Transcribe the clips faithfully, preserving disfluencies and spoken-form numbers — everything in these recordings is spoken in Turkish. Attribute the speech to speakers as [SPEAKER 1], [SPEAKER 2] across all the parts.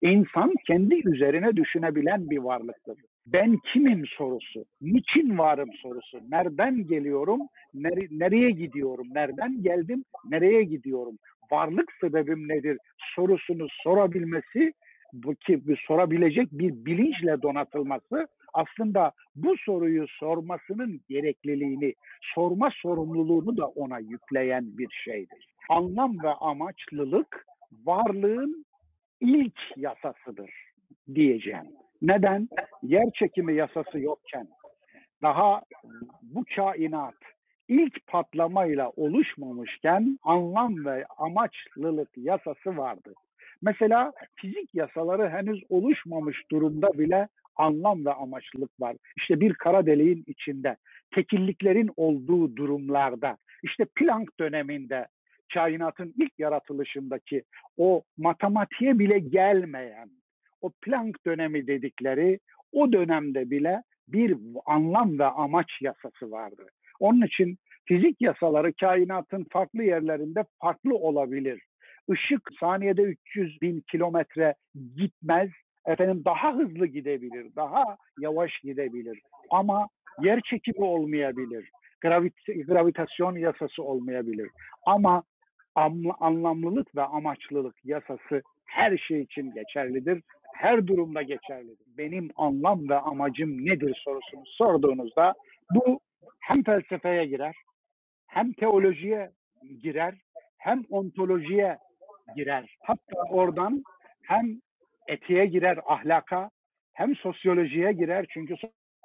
[SPEAKER 1] İnsan kendi üzerine düşünebilen bir varlıktır. Ben kimim sorusu, niçin varım sorusu, nereden geliyorum, nere nereye gidiyorum, nereden geldim, nereye gidiyorum, varlık sebebim nedir sorusunu sorabilmesi, bu ki sorabilecek bir bilinçle donatılması aslında bu soruyu sormasının gerekliliğini, sorma sorumluluğunu da ona yükleyen bir şeydir. Anlam ve amaçlılık varlığın ilk yasasıdır diyeceğim. Neden? Yer çekimi yasası yokken, daha bu kainat ilk patlamayla oluşmamışken anlam ve amaçlılık yasası vardı. Mesela fizik yasaları henüz oluşmamış durumda bile anlam ve amaçlılık var. İşte bir kara deliğin içinde, tekilliklerin olduğu durumlarda, işte Planck döneminde, kainatın ilk yaratılışındaki o matematiğe bile gelmeyen, o Planck dönemi dedikleri o dönemde bile bir anlam ve amaç yasası vardı. Onun için fizik yasaları kainatın farklı yerlerinde farklı olabilir. Işık saniyede üç yüz bin kilometre gitmez, efendim daha hızlı gidebilir, daha yavaş gidebilir. Ama yer çekimi olmayabilir, gravit gravitasyon yasası olmayabilir. Ama anlamlılık ve amaçlılık yasası her şey için geçerlidir. Her durumda geçerlidir. Benim anlam ve amacım nedir sorusunu sorduğunuzda bu hem felsefeye girer, hem teolojiye girer, hem ontolojiye girer. Hatta oradan hem etiğe girer, ahlaka, hem sosyolojiye girer. Çünkü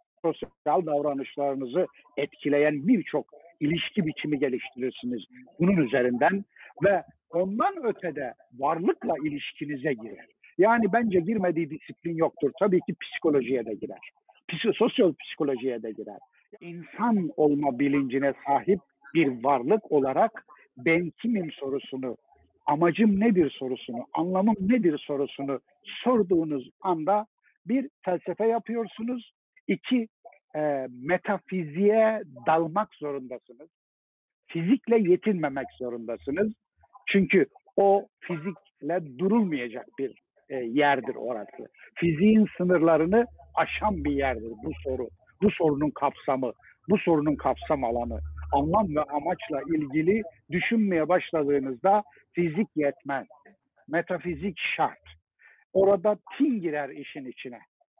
[SPEAKER 1] sosyal davranışlarınızı etkileyen birçok ilişki biçimi geliştirirsiniz bunun üzerinden ve ondan ötede varlıkla ilişkinize girer. Yani bence girmediği disiplin yoktur. Tabii ki psikolojiye de girer. Sosyal psikolojiye de girer. İnsan olma bilincine sahip bir varlık olarak ben kimim sorusunu, amacım nedir sorusunu, anlamım nedir sorusunu sorduğunuz anda bir felsefe yapıyorsunuz. İki, e, metafiziğe dalmak zorundasınız. Fizikle yetinmemek zorundasınız. Çünkü o fizikle durulmayacak bir e, yerdir orası. Fiziğin sınırlarını aşan bir yerdir bu soru. Bu sorunun kapsamı, bu sorunun kapsam alanı. Anlam ve amaçla ilgili düşünmeye başladığınızda fizik yetmez. Metafizik şart. Orada tin girer işin içine.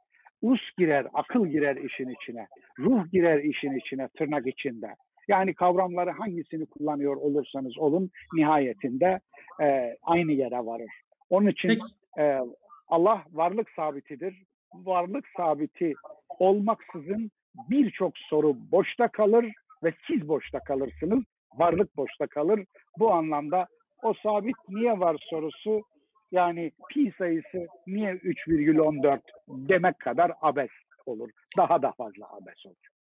[SPEAKER 1] Us girer, akıl girer işin içine. Ruh girer işin içine tırnak içinde. Yani kavramları hangisini kullanıyor olursanız olun nihayetinde e, aynı yere varır. Onun için e, Allah varlık sabitidir. Varlık sabiti olmaksızın birçok soru boşta kalır ve siz boşta kalırsınız. Varlık boşta kalır. Bu anlamda o sabit niye var sorusu, yani pi sayısı niye üç virgül on dört demek kadar abes olur. Daha da fazla abes olur.